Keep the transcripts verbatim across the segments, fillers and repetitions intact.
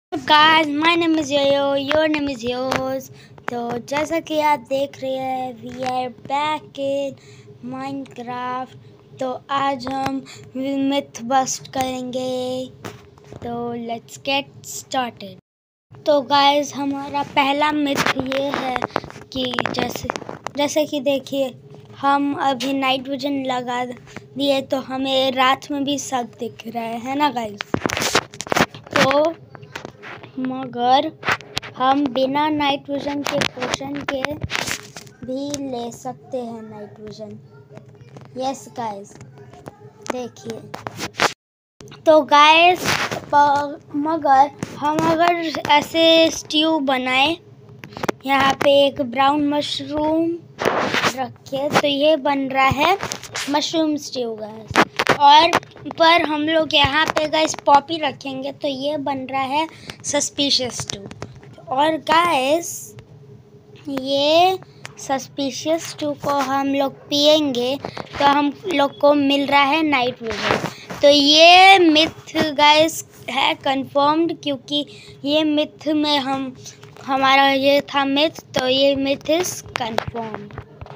Guys, my name is Yo-Yo, your name is yours. तो जैसा कि आप देख रहे हैं we are back in Minecraft. तो आज हम मिथ बस्ट करेंगे, तो लेट्स गेट स्टार्टेड। तो गाइस, हमारा पहला मिथ ये है कि जैसे जैसे कि देखिए, हम अभी नाइट विजन लगा दिए तो हमें रात में भी सब दिख रहा है है ना गाइस। तो मगर हम बिना नाइट विजन के पोशन के भी ले सकते हैं नाइट विजन। यस गाइस, देखिए। तो गाइस, मगर हम अगर ऐसे स्ट्यू बनाए, यहाँ पे एक ब्राउन मशरूम रखे तो ये बन रहा है मशरूम स्ट्यू गाइस। और पर हम लोग यहाँ पे गाइस पॉपी रखेंगे तो ये बन रहा है सस्पिशियस स्ट्यू। और गाइस, ये सस्पिशियस स्ट्यू को हम लोग पिएंगे तो हम लोग को मिल रहा है नाइट विजन। तो ये मिथ गाइस है कंफर्म्ड, क्योंकि ये मिथ में हम हमारा ये था मिथ, तो ये मिथ इज कंफर्म्ड।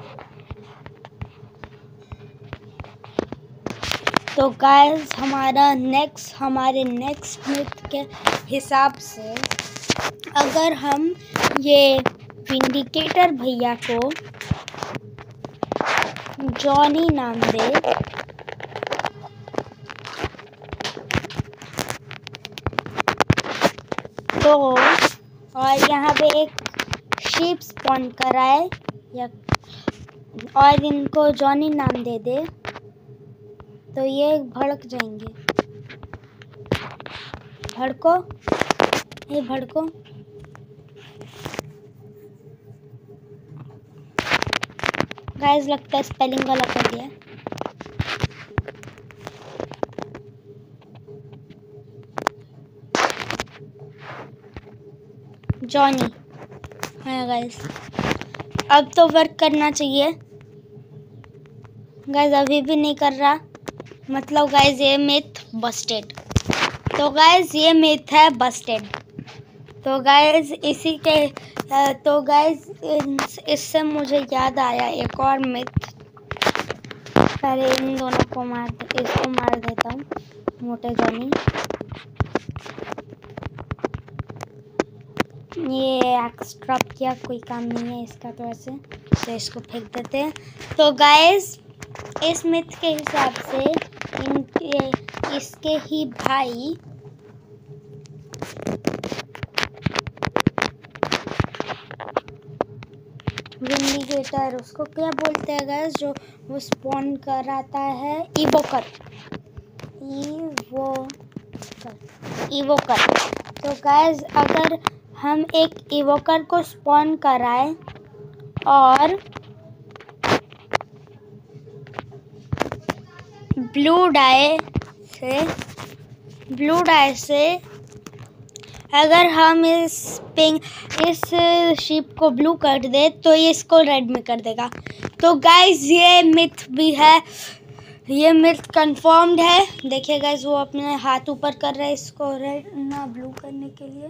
तो गाइस, हमारा नेक्स्ट हमारे नेक्स्ट मिथ के हिसाब से अगर हम ये विंडिकेटर भैया को जॉनी नाम दे तो और यहाँ पे एक शीप स्पॉन कराए या और इनको जॉनी नाम दे दे तो ये भड़क जाएंगे। भड़को, ये भड़को। गाइस, लगता है स्पेलिंग गलत हो गया। जॉनी, हाँ गाइस, अब तो वर्क करना चाहिए। गाइस, अभी भी नहीं कर रहा, मतलब गाइस ये मिथ बस्टेड। तो गाइस, ये मिथ है बस्टेड। तो गाइस, इसी के तो गाइस इससे मुझे याद आया एक और मिथ। पहले इन दोनों को मार इसको मार देता हूँ, मोटे जॉनी। ये एक्स्ट्रा किया, कोई काम नहीं है इसका, तो ऐसे तो इसको फेंक देते हैं। तो गाइस, इस मिथ के हिसाब से इनके इसके ही भाई विंडिकेटर, उसको क्या बोलते हैं गाइस, जो वो स्पॉन कराता है, इवोकर इवोकर इवोकर तो गाइस, अगर हम एक इवोकर को स्पॉन कराएं और ब्लू डाई से ब्लू डाई से अगर हम इस पिंक इस शिप को ब्लू कर दे तो ये इसको रेड में कर देगा। तो गाइस, ये मिथ भी है, ये मिथ कंफर्म्ड है। देखिए गाइस, वो अपने हाथ ऊपर कर रहे हैं इसको रेड ना ब्लू करने के लिए।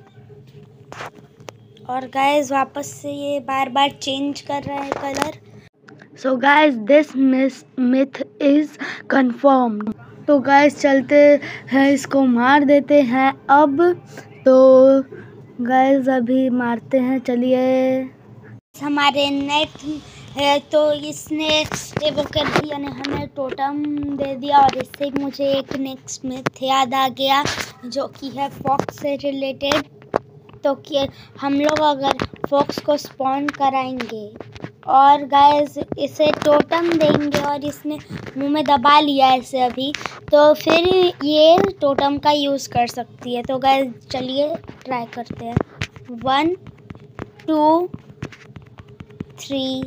और गाइस, वापस से ये बार बार चेंज कर रहा है colour. So guys, this myth is confirmed. तो गाइस, चलते हैं, इसको मार देते हैं अब। तो गाइस, अभी मारते हैं, चलिए। हमारे नेट है तो इसने एवोकर भैया ने हमें टोटम दे दिया, और इससे मुझे एक नेक्स्ट मिथ याद आ गया जो कि है फॉक्स से रिलेटेड। तो कि हम लोग अगर फॉक्स को स्पॉन कराएंगे और गाइस इसे टोटम देंगे और इसने मुंह में दबा लिया ऐसे अभी, तो फिर ये टोटम का यूज़ कर सकती है। तो गाइस, चलिए ट्राई करते हैं। One two three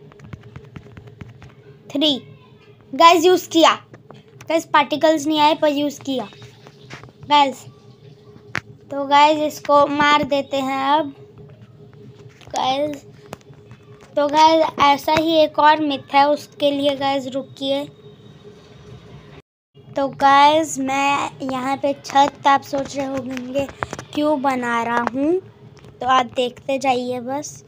three guys, use किया। गाइस, पार्टिकल्स नहीं आए पर यूज़ किया गाइस। तो गाइस, इसको मार देते हैं अब गाइस। तो गाइस, ऐसा ही एक और मिथ है, उसके लिए गाइस रुकिए। तो गाइस, मैं यहाँ पे छत, आप सोच रहे होंगे क्यों बना रहा हूँ, तो आप देखते जाइए बस।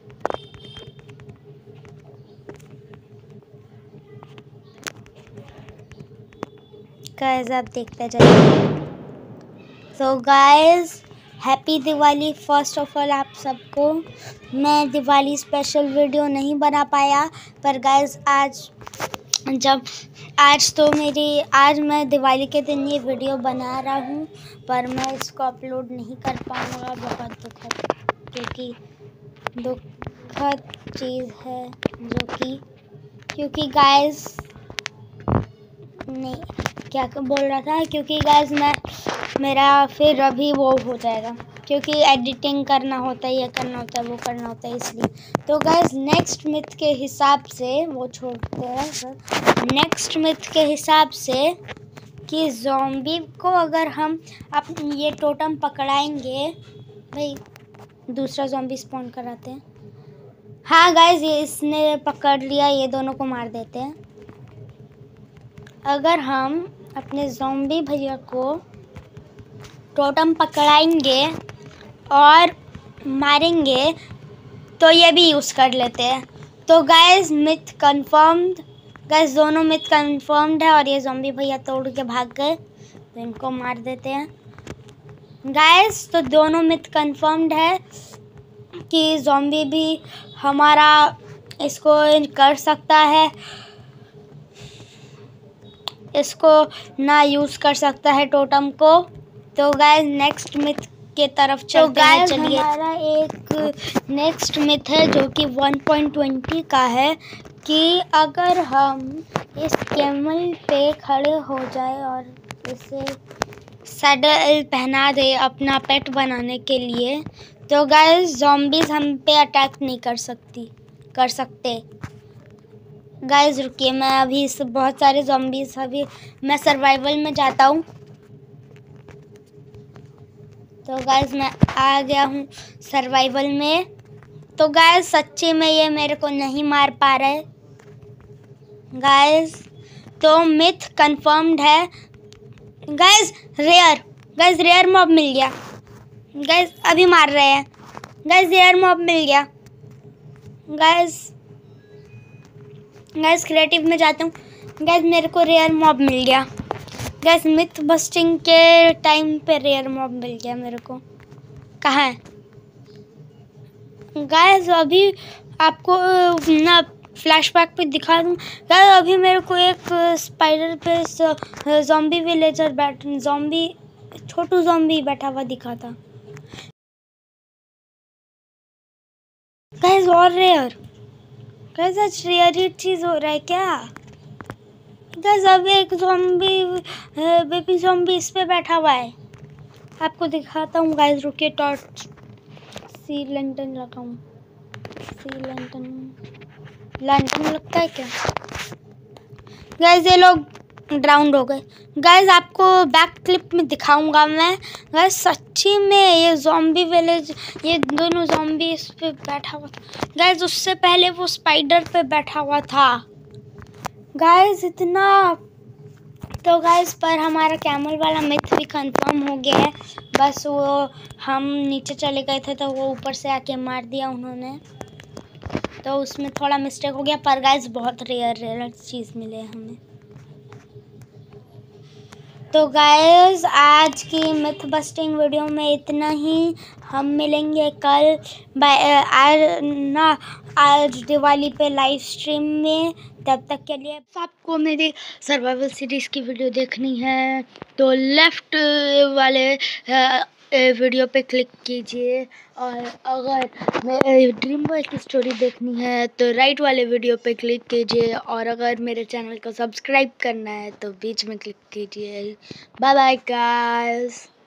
गाइस आप देखते जाइए। तो guys happy Diwali first of all आप सबको। मैं दिवाली स्पेशल वीडियो नहीं बना पाया, पर गाइस आज जब आज तो मेरी आज मैं दिवाली के दिन ये वीडियो बना रहा हूँ, पर मैं इसको अपलोड नहीं कर पाऊँगा। बहुत दुखद, क्योंकि दुखद चीज़ है जो कि क्योंकि गाइस नहीं क्या बोल रहा था क्योंकि गाइस मैं मेरा फिर अभी वो हो जाएगा, क्योंकि एडिटिंग करना होता है, ये करना होता है, वो करना होता है, इसलिए। तो गाइस नेक्स्ट मिथ के हिसाब से वो छोड़ते हैं। नेक्स्ट मिथ के हिसाब से कि ज़ॉम्बी को अगर हम अब ये टोटम पकड़ाएंगे, भाई दूसरा ज़ॉम्बी स्पॉन कराते हैं। हाँ गाइस ये इसने पकड़ लिया, ये दोनों को मार देते हैं। अगर हम अपने ज़ॉम्बी भैया को टोटम पकड़ाएंगे और मारेंगे तो ये भी यूज़ कर लेते हैं। तो गाइस मिथ कंफर्म्ड, गाइस दोनों मिथ कंफर्म्ड है और ये ज़ॉम्बी भैया तोड़ के भाग गए, तो इनको मार देते हैं। गाइस तो दोनों मिथ कंफर्म्ड है कि ज़ॉम्बी भी हमारा इसको कर सकता है, इसको ना यूज़ कर सकता है टोटम को। तो गाइस नेक्स्ट मिथ के तरफ चलते हैं। चलिए हमारा एक नेक्स्ट मिथ है जो कि वन पॉइंट ट्वेंटी का है कि अगर हम इस कैमल पे खड़े हो जाए और इसे सैडल पहना दे अपना पेट बनाने के लिए, तो गाइस ज़ॉम्बीज हम पे अटैक नहीं कर सकती कर सकते। गाइस रुकिए, मैं अभी इस बहुत सारे ज़ॉम्बीज अभी मैं सर्वाइवल में जाता हूँ। तो गाइस मैं आ गया हूँ सर्वाइवल में। तो गाइस सच्ची में ये मेरे को नहीं मार पा रहे गाइस, तो मिथ कंफर्म्ड है। Guys rare guys rare mob मिल गया। गाइस अभी मार रहे हैं। गाइस रेयर मॉब मिल गया। गाइस गाइस क्रिएटिव में जाता हूँ। गाइस मेरे को रेयर मॉब मिल गया। गाइस मिथ बस्टिंग के टाइम पे रेयर मॉब मिल गया मेरे को। कहाँ है गाइस? अभी आपको ना फ्लैशबैक पे दिखा दूँ। गाइस अभी मेरे को एक स्पाइडर पे ज़ॉम्बी विलेजर बैठ ज़ॉम्बी छोटू ज़ॉम्बी बैठा हुआ दिखा था। गाइस और रेयर गाइस आज रेयर ही चीज़ हो रहा है क्या? गाइस अब एक ज़ॉम्बी बेबी ज़ॉम्बी इस पे बैठा हुआ है, आपको दिखाता हूँ। गाइस रुकिए, टॉर्च सी लैंटर्न लगाऊँ। सी लैंटर्न लैंटर्न लगता है क्या? गाइस ये लोग ड्राउंड हो गए। गाइस आपको बैक क्लिप में दिखाऊंगा मैं। गाइस सच्ची में ये ज़ॉम्बी विलेज, ये दोनों ज़ॉम्बी इस पे बैठा हुआ था। गाइस उससे पहले वो स्पाइडर पे बैठा हुआ था। गाइस इतना तो गाइस पर हमारा कैमल वाला मिथ भी कंफर्म हो गया है। बस वो हम नीचे चले गए थे तो वो ऊपर से आके मार दिया उन्होंने, तो उसमें थोड़ा मिस्टेक हो गया। पर गाइस बहुत रेयर रेयर चीज़ मिले हमें। तो गाइस आज की मिथ बस्टिंग वीडियो में इतना ही। हम मिलेंगे कल बाय आज ना आज दिवाली पे लाइव स्ट्रीम में। तब तक के लिए आपको मेरी सर्वाइवल सीरीज़ की वीडियो देखनी है तो लेफ़्ट वाले वीडियो पे क्लिक कीजिए, और अगर ड्रीम बॉय की स्टोरी देखनी है तो राइट वाले वीडियो पे क्लिक कीजिए, और अगर मेरे चैनल को सब्सक्राइब करना है तो बीच में क्लिक कीजिए। Bye bye guys.